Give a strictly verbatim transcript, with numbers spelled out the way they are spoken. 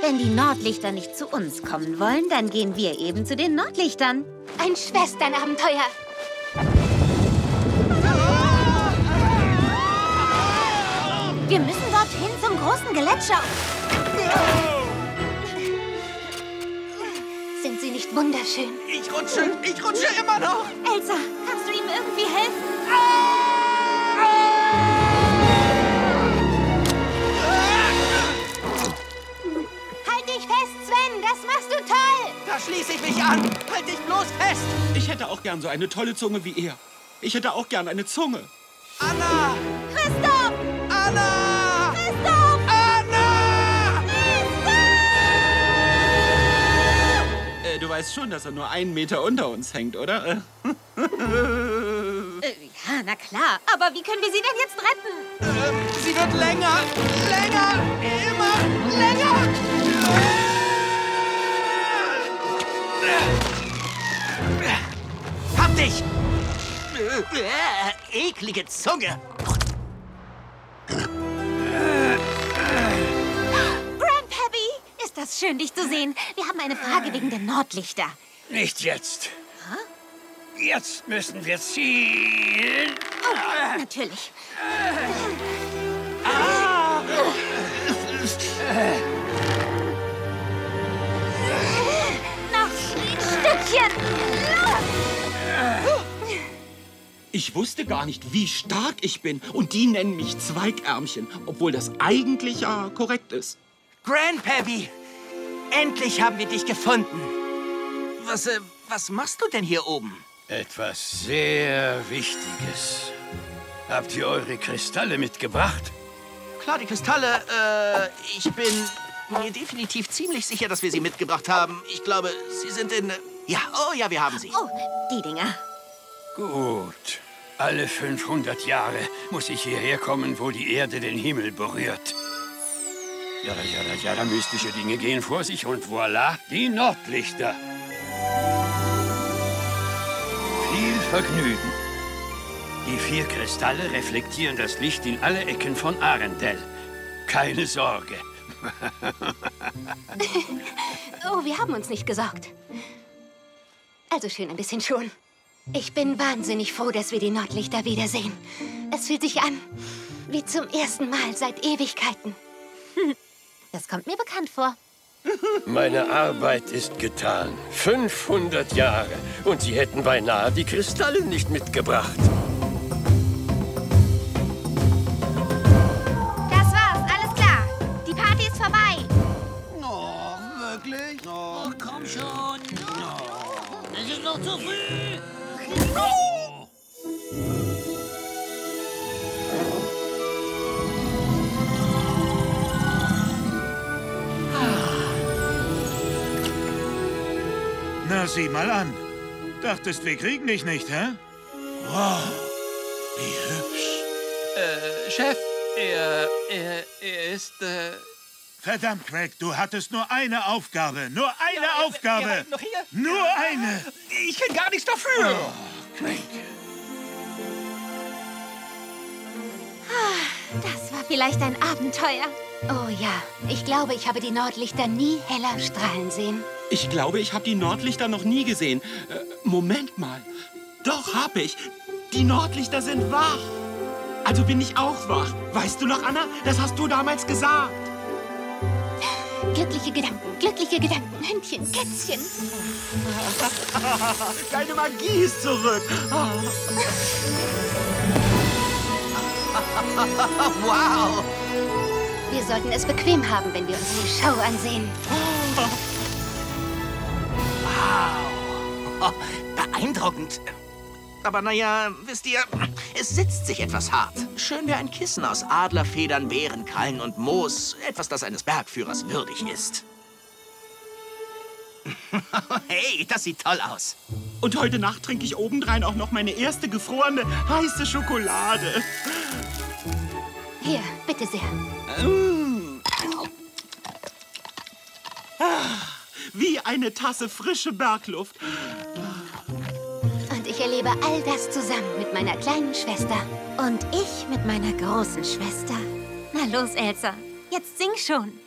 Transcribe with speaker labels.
Speaker 1: Wenn die Nordlichter nicht zu uns kommen wollen, dann gehen wir eben zu den Nordlichtern.
Speaker 2: Ein Schwesternabenteuer.
Speaker 1: Wir müssen dorthin zum großen Gletscher.
Speaker 2: Sind sie nicht wunderschön?
Speaker 3: Ich rutsche, ich rutsche immer noch.
Speaker 1: Elsa, kannst du ihm irgendwie helfen?
Speaker 2: Halt dich fest, Sven, das machst du toll.
Speaker 3: Da schließe ich mich an. Halt dich bloß fest.
Speaker 4: Ich hätte auch gern so eine tolle Zunge wie er. Ich hätte auch gern eine Zunge.
Speaker 3: Anna!
Speaker 1: Christoph!
Speaker 3: Anna!
Speaker 1: Christoph!
Speaker 3: Anna!
Speaker 4: Äh, du weißt schon, dass er nur einen Meter unter uns hängt, oder?
Speaker 1: Äh, ja, na klar. Aber wie können wir sie denn jetzt retten?
Speaker 3: Ähm, sie wird länger, länger, immer länger. Hab dich! Äh, eklige Zunge.
Speaker 1: Grandpappy, ist das schön, dich zu sehen. Wir haben eine Frage wegen der Nordlichter.
Speaker 5: Nicht jetzt. Jetzt müssen wir ziehen.
Speaker 1: Oh, natürlich. Noch ein Stückchen.
Speaker 4: Ich wusste gar nicht, wie stark ich bin. Und die nennen mich Zweigärmchen, obwohl das eigentlich ja korrekt ist.
Speaker 3: Grandpappy, endlich haben wir dich gefunden. Was, äh, was machst du denn hier oben?
Speaker 5: Etwas sehr Wichtiges. Habt ihr eure Kristalle mitgebracht?
Speaker 3: Klar, die Kristalle, äh, ich bin mir definitiv ziemlich sicher, dass wir sie mitgebracht haben. Ich glaube, sie sind in... Äh, ja, oh ja, wir haben sie.
Speaker 1: Oh, die Dinger.
Speaker 5: Gut. Alle fünfhundert Jahre muss ich hierher kommen, wo die Erde den Himmel berührt. Jada, jada, jada, mystische Dinge gehen vor sich und voilà, die Nordlichter. Viel Vergnügen. Die vier Kristalle reflektieren das Licht in alle Ecken von Arendelle. Keine Sorge.
Speaker 2: Oh, wir haben uns nicht gesorgt. Also schön ein bisschen schon. Ich bin wahnsinnig froh, dass wir die Nordlichter wiedersehen. Es fühlt sich an wie zum ersten Mal seit Ewigkeiten.
Speaker 1: Das kommt mir bekannt vor.
Speaker 6: Meine Arbeit ist getan. fünfhundert Jahre. Und Sie hätten beinahe die Kristalle nicht mitgebracht.
Speaker 1: Das war's, alles klar. Die Party ist vorbei.
Speaker 3: Oh, wirklich?
Speaker 7: Oh, komm schon. Es ist noch zu früh.
Speaker 8: Na, sieh mal an. Dachtest, wir kriegen dich nicht, hä? Wow, wie hübsch.
Speaker 3: Äh, Chef, er, er, er ist, äh...
Speaker 8: Verdammt, Craig, du hattest nur eine Aufgabe. Nur eine
Speaker 3: Ja, wir-
Speaker 8: Aufgabe.
Speaker 3: wir halten noch hier.
Speaker 8: Nur eine.
Speaker 3: Ich kann gar nichts dafür.
Speaker 8: Oh, Craig.
Speaker 1: Das war vielleicht ein Abenteuer.
Speaker 2: Oh ja, ich glaube, ich habe die Nordlichter nie heller strahlen sehen.
Speaker 4: Ich glaube, ich habe die Nordlichter noch nie gesehen. Äh, Moment mal. Doch, hab ich. Die Nordlichter sind wach. Also bin ich auch wach. Weißt du noch, Anna? Das hast du damals gesagt.
Speaker 2: Glückliche Gedanken, glückliche Gedanken, Hündchen, Kätzchen.
Speaker 4: Deine Magie ist zurück.
Speaker 3: Wow.
Speaker 2: Wir sollten es bequem haben, wenn wir uns die Show ansehen.
Speaker 3: Wow. Oh, beeindruckend. Aber naja, wisst ihr, es sitzt sich etwas hart. Schön wie ein Kissen aus Adlerfedern, Bärenkrallen und Moos. Etwas, das eines Bergführers würdig ist. Hey, das sieht toll aus.
Speaker 4: Und heute Nacht trinke ich obendrein auch noch meine erste gefrorene, heiße Schokolade.
Speaker 2: Hier, bitte sehr.
Speaker 4: Mm. Ah, wie eine Tasse frische Bergluft.
Speaker 2: Und ich erlebe all das zusammen mit meiner kleinen Schwester.
Speaker 1: Und ich mit meiner großen Schwester. Na los, Elsa. Jetzt sing schon.